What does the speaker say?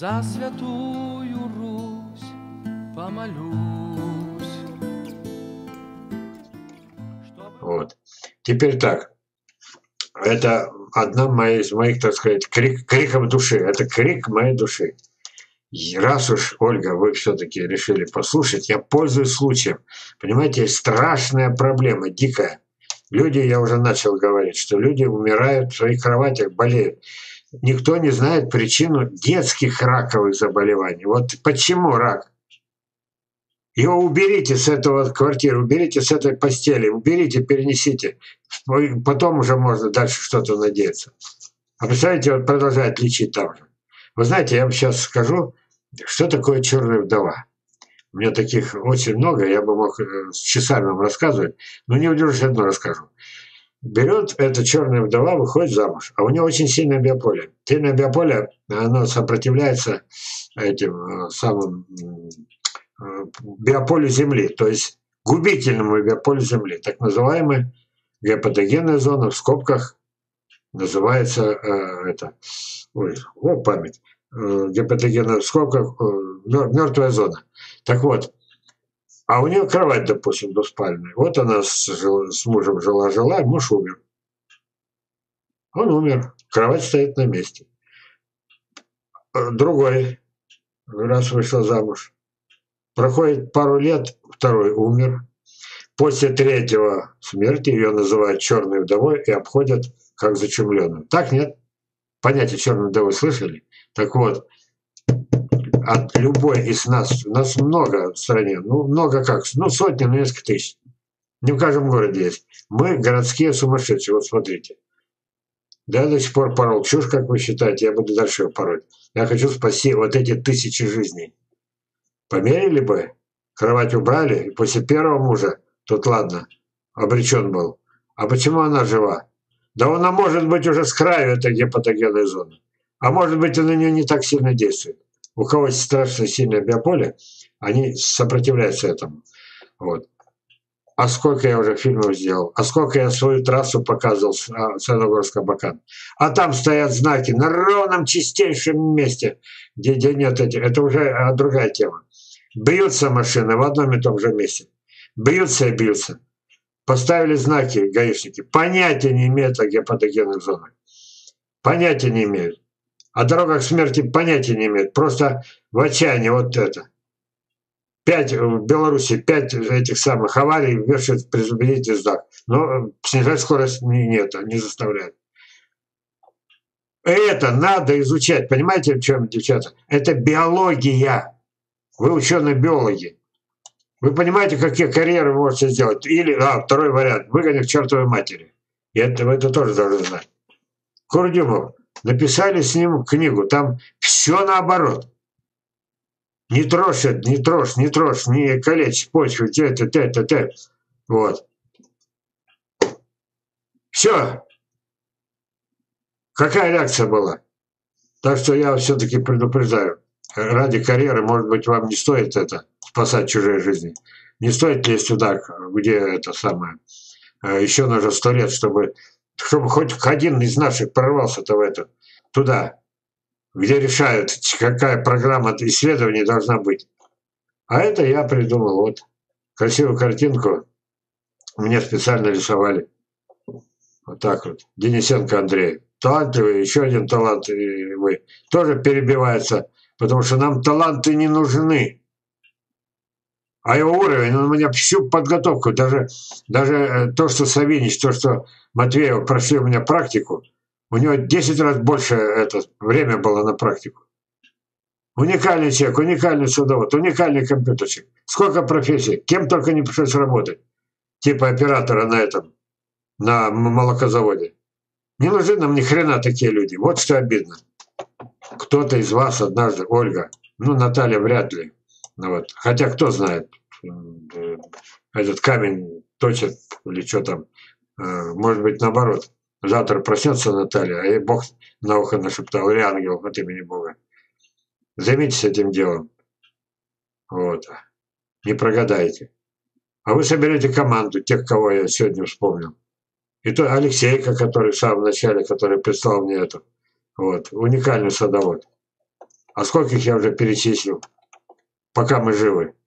За святую Русь помолюсь. Вот. Теперь так. Это одна из моих, так сказать, криков души. Это крик моей души. И раз уж, Ольга, вы все-таки решили послушать, я пользуюсь случаем. Понимаете, есть страшная проблема, дикая. Люди, я уже начал говорить, что люди умирают в своих кроватях, болеют. Никто не знает причину детских раковых заболеваний. Вот почему рак? Его уберите с этого квартиры, уберите с этой постели, уберите, перенесите. Потом уже можно дальше что-то надеяться. А представляете, вот продолжает лечить там же. Вы знаете, я вам сейчас скажу, что такое черная вдова. У меня таких очень много, я бы мог с часами вам рассказывать, но не удержусь, одно расскажу. Берет эта черная вдова, выходит замуж, а у нее очень сильное биополе. Сильное биополе, оно сопротивляется этим самым биополю Земли, то есть губительному биополю Земли, так называемая гепатогенная зона, в скобках называется память, гепатогенная в скобках мертвая зона. Так вот, а у нее кровать, допустим, двуспальная. Вот она с мужем жила, муж умер. Он умер, кровать стоит на месте. Другой раз вышел замуж. Проходит пару лет, второй умер. После третьего смерти ее называют черной вдовой и обходят как зачумленную. Так, нет? Понятие черной вдовы слышали? Так вот, от любой из нас много в стране, много как, сотни, несколько тысяч. Не в каждом городе есть. Мы городские сумасшедшие, вот смотрите. Да, я до сих пор порол чушь, как вы считаете, я буду дальше пороть. Я хочу спасти вот эти тысячи жизней. Померили бы, кровать убрали, и после первого мужа, тут ладно, обречен был. А почему она жива? Да она может быть уже с краю этой гепатогенной зоны. А может быть, на нее не так сильно действует. У кого есть страшно сильное биополе, они сопротивляются этому. Вот. А сколько я уже фильмов сделал, а сколько я свою трассу показывал с Садогорск-Абакан. А там стоят знаки на ровном чистейшем месте, где нет этих. Это уже другая тема. Бьются машины в одном и том же месте. Бьются и бьются. Поставили знаки гаишники. Понятия не имеют о гепатогенных зонах. Понятия не имеют. О дорогах смерти понятия не имеют. Просто в отчаянии вот это. В Беларуси 5 этих самых аварий вешают предупредительный знак. Но снижать скорость не заставляют. Это надо изучать. Понимаете, в чем, девчата? Это биология. Вы ученые-биологи. Вы понимаете, какие карьеры вы можете сделать? Или, второй вариант, выгонят к чертовой матери. И вы это тоже должны знать. Курдюмов, написали с ним книгу, там все наоборот. Не трожь, не калечь почву, вот. Все. Какая реакция была? Так что я все-таки предупреждаю. Ради карьеры, может быть, вам не стоит это, спасать чужие жизни. Не стоит лезть туда, где это самое. Еще нужно 100 лет, чтобы хоть один из наших прорвался-то в это, туда, где решают, какая программа исследований должна быть. А это я придумал. Вот. Красивую картинку мне специально рисовали. Вот так вот. Денисенко Андрей. Талантливый, еще один талантливый. Тоже перебивается, потому что нам таланты не нужны. А его уровень, он у меня всю подготовку, даже то, что Савинич, то, что Матвеев прошли у меня практику, у него 10 раз больше время было на практику. Уникальный человек, уникальный садовод, уникальный компьютерщик. Сколько профессий, кем только не пришлось работать. Типа оператора на молокозаводе. Не нужны нам ни хрена такие люди. Вот что обидно. Кто-то из вас однажды, Ольга, Наталья вряд ли. Вот. Хотя кто знает, этот камень точит или что там. Может быть, наоборот. Завтра проснется Наталья, а ей Бог на ухо нашептал, или ангел от имени Бога. Займитесь этим делом. Вот. Не прогадаете. А вы соберете команду, тех, кого я сегодня вспомнил. И то Алексейка, который в самом начале, который прислал мне это. Вот. Уникальный садовод. А скольких я уже перечислил, пока мы живы?